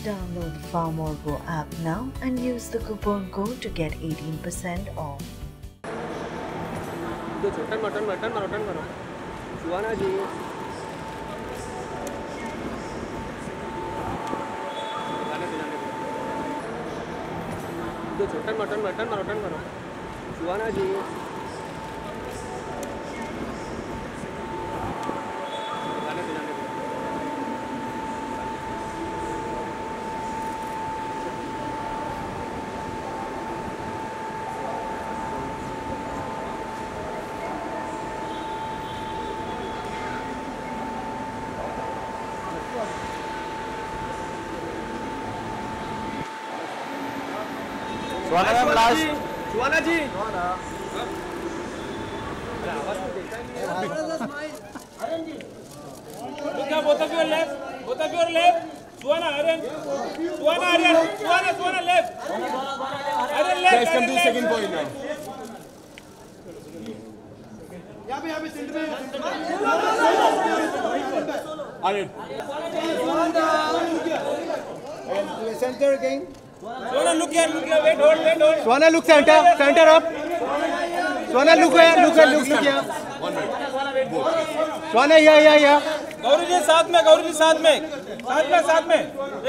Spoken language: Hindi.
Download the FarmOrGo app now and use the coupon code to get 18% off. जो छोटा मटन करो सुहाना जी जो छोटा मटन करो सुहाना जी सुहाना जी Look at both of your left. Suhana, Aryan. Suhana, left. Aryan, left. Guys, come to the second point now. Aryan. Center again. Suhana, look here. Wait, hold. Suhana, look center up. Suhana, look here. 1 minute. Both. Suhana, yeah. Gauri जी साथ में